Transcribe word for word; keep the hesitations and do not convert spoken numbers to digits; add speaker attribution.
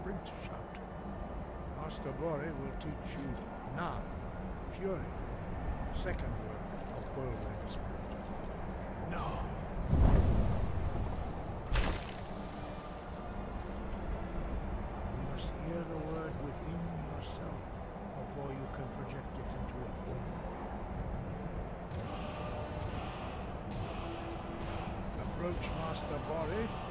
Speaker 1: sprint shout. Master Bori will teach you Na, Fury, second word of whirlwind spirit. No. You must hear the word within yourself before you can project it into a form. Approach Master Bori